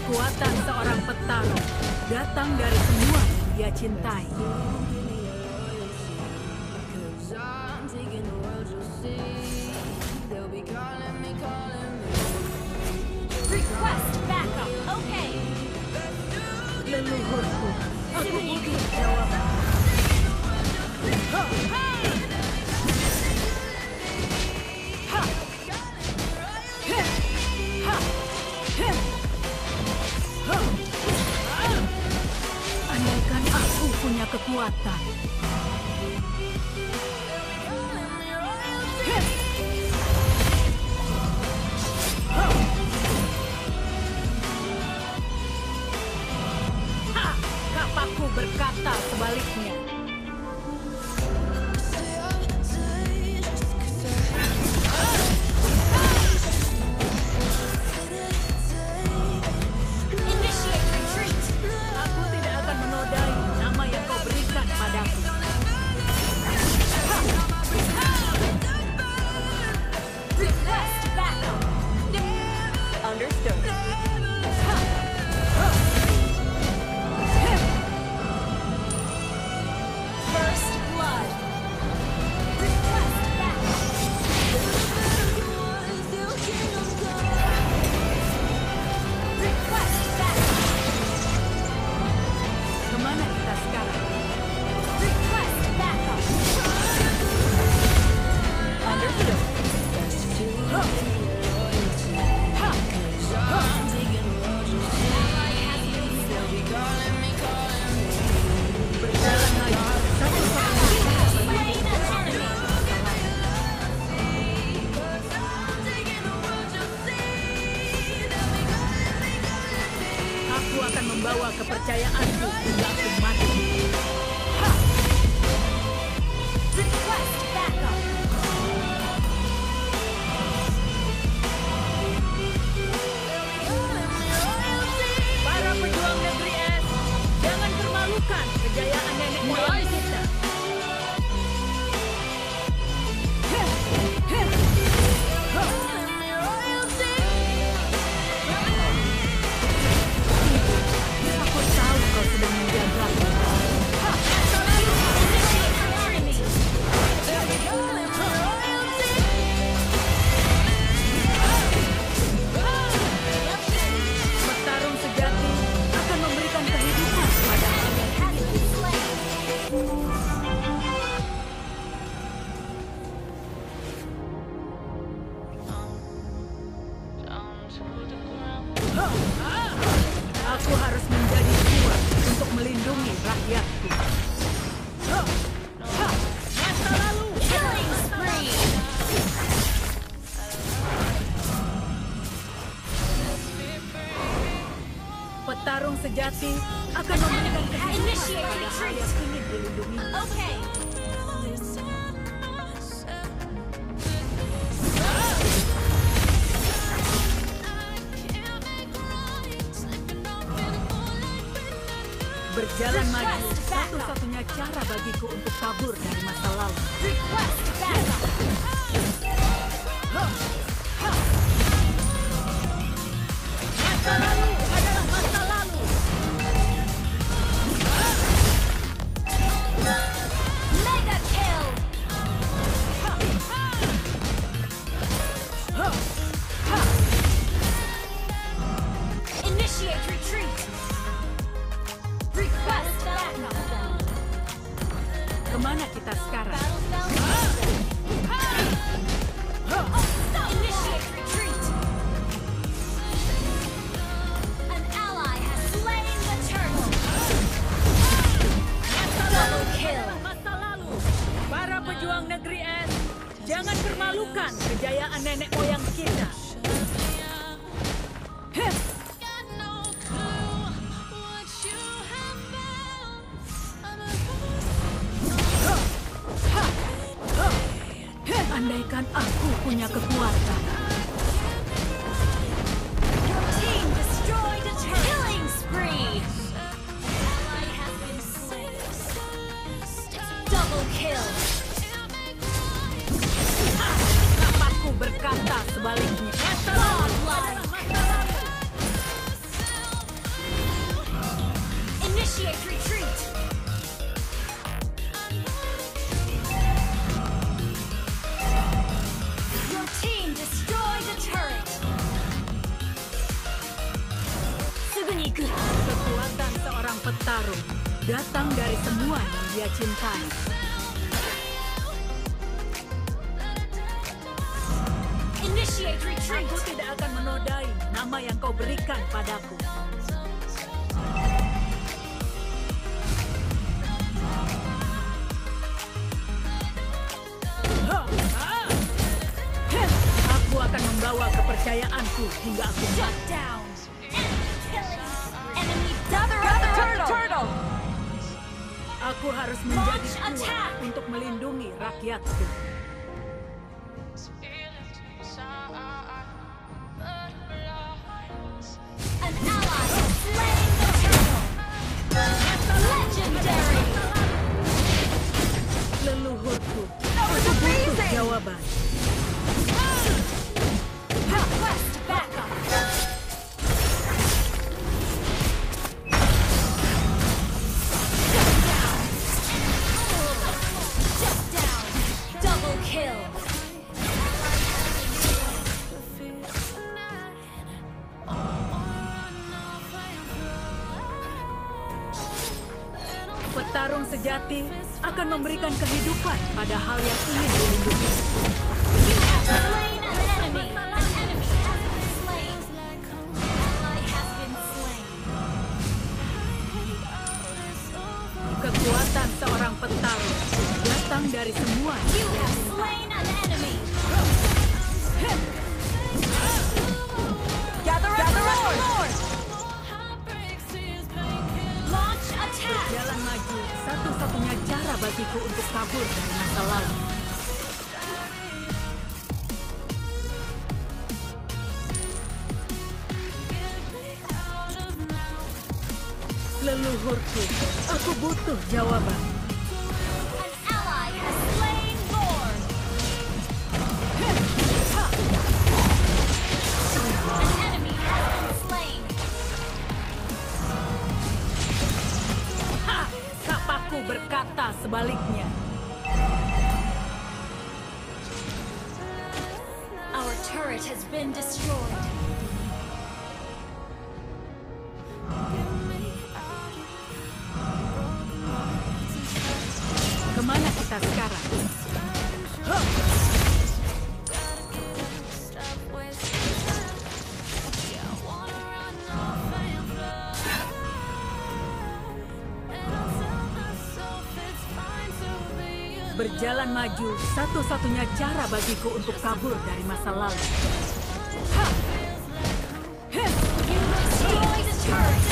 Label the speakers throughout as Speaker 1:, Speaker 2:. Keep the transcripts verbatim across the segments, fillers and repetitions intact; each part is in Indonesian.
Speaker 1: Kekuatan seorang petarung datang dari semua yang dia cintai.
Speaker 2: Request backup. Okay.
Speaker 1: Leluhurku, aku butuh jawaban. Ha! Ha! Ha! Heh! Ha! Heh! Ha! Andaikan aku punya kekuatan. Heh! Ha! Ha! Kapakku berkata sebaliknya.
Speaker 2: Initiate retreat.
Speaker 1: Aku tidak akan menodai nama yang kau berikan padaku.
Speaker 2: Request backup. Understood. First blood. Request backup. Request backup.
Speaker 1: Kemana kita sekarang?
Speaker 2: Request backup. Understood.
Speaker 1: Ha! Ha! Ha!
Speaker 2: Ally has been
Speaker 1: Berjalan lagi. Satu-satunya
Speaker 2: slain an enemy.
Speaker 1: aku akan membawa kepercayaanku hingga aku mati. Ha!
Speaker 2: Request backup.
Speaker 1: Para pejuang negeri es, jangan permalukan kejayaan nenek moyang kita. Heh! Heh! Ha! Aku tahu kau sedang menjagaku. Ha!
Speaker 2: Initiate retreat.
Speaker 1: Petarung sejati akan memberikan kehidupan padamu.
Speaker 2: Has been slain.
Speaker 1: Ha! Aku harus menjadi kuat untuk melindungi rakyatku. Ha! Ha! Masa lalu!
Speaker 2: Killing spree.
Speaker 1: Petarung sejati akan memberikan kehidupan
Speaker 2: Initiate
Speaker 1: pada hal
Speaker 2: retreat.
Speaker 1: yang ingin dilindungi.
Speaker 2: Okay.
Speaker 1: Berjalan maju satu-satunya cara bagiku untuk kabur dari masa lalu.
Speaker 2: Request backup.
Speaker 1: Ha! Ha! Masa lalu adalah masa lalu.
Speaker 2: Mega kill.
Speaker 1: Ha! Ha! Ha! Ha!
Speaker 2: Initiate retreat. Request backup.
Speaker 1: Kemana kita sekarang?
Speaker 2: Battle spell.
Speaker 1: Ha! Ha!
Speaker 2: Initiate retreat. An ally has slain the turtle. Double kill.
Speaker 1: Masa lalu. Para pejuang negeri es, jangan permalukan kejayaan nenek moyang kita. Heh! Ha! Ha! Ha! Heh! Andaikan aku punya kekuatan.
Speaker 2: Your team destroyed a turtle. Killing spree. Ally has been slain. Double kill.
Speaker 1: Ha! Kapakku berkata sebaliknya. Masa lalu.
Speaker 2: Godlike. Initiate retreat. Your team destroyed a turret. Suguniku.
Speaker 1: Kekuatan seorang petarung datang dari semua yang dia cintai.
Speaker 2: Initiate retreat.
Speaker 1: Aku tidak akan menodai nama yang kau berikan padaku. Aku akan membawa kepercayaanku hingga aku
Speaker 2: Shut
Speaker 1: mati.
Speaker 2: down. Enemy gather up the turtle.
Speaker 1: Aku harus menjadi
Speaker 2: Launch
Speaker 1: kuat
Speaker 2: attack.
Speaker 1: untuk melindungi rakyatku.
Speaker 2: An ally has slain the turtle. Legendary.
Speaker 1: Leluhurku, aku butuh jawaban.
Speaker 2: Request backup. Shut down. Shut down. Double kill.
Speaker 1: Petarung sejati akan memberikan kehidupan pada hal yang ingin dilindungi.
Speaker 2: You have slain an enemy. An enemy has been slain. Ally has been slain.
Speaker 1: Kekuatan seorang petarung datang dari semua.
Speaker 2: You have slain an enemy. Gather up the Lord. Launch attack.
Speaker 1: Jalan maju, satu-satunya cara bagiku untuk kabur dari masa lalu. Leluhurku, aku butuh jawaban.
Speaker 2: An ally has slain Lord. An enemy has been slain.
Speaker 1: Ha! Kapaku berkata sebaliknya.
Speaker 2: Our turret has been destroyed.
Speaker 1: Kemana kita sekarang? Berjalan maju, satu-satunya cara bagiku untuk kabur dari masa lalu. Ha! Heh!
Speaker 2: Destroy the turret.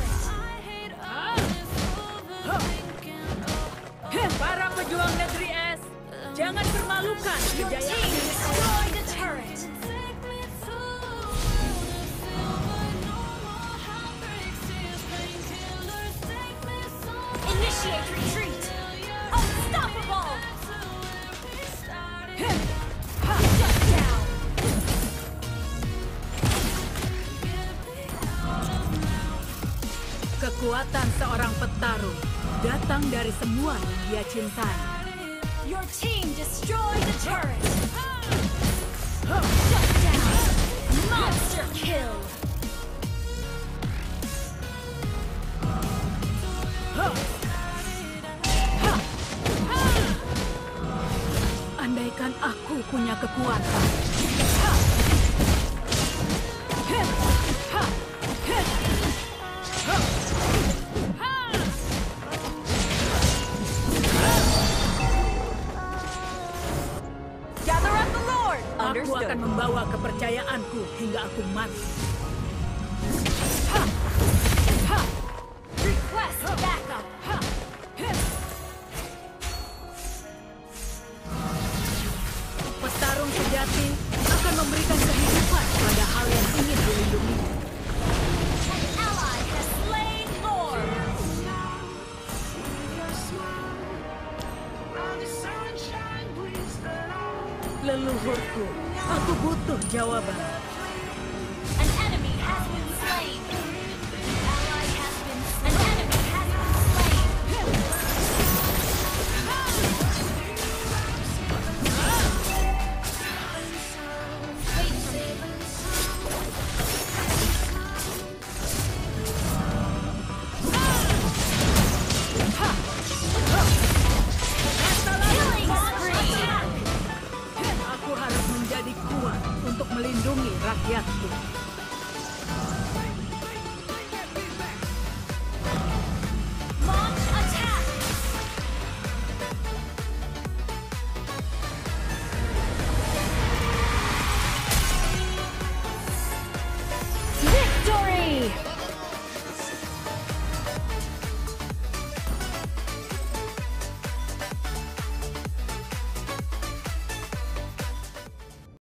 Speaker 1: Heh! Para pejuang negeri es, jangan permalukan
Speaker 2: Your
Speaker 1: kejayaan
Speaker 2: team
Speaker 1: nenek moyang.
Speaker 2: destroy the turret. Initiate retreat. Unstoppable.
Speaker 1: Heh! Ha!
Speaker 2: Shut down.
Speaker 1: Kekuatan seorang petarung datang dari semua yang dia cintai.
Speaker 2: Your team destroy the turret. Shut down. Monster kill.
Speaker 1: Ha! Ha! Andaikan aku punya kekuatan. Ha! Heh! Ha! Heh! Ha! Ha!
Speaker 2: Gather up the Lord.
Speaker 1: Aku akan membawa kepercayaanku hingga aku mati. Ha! Ha!
Speaker 2: Request backup.
Speaker 1: Ha! Heh! Petarung sejati akan memberikan kehidupan pada hal yang ingin dilindungi.
Speaker 2: An ally has slain Lord.
Speaker 1: Leluhurku, aku butuh jawaban.
Speaker 2: An enemy has been slain. Ally has been slain. An enemy has been
Speaker 1: melindungi rakyatku.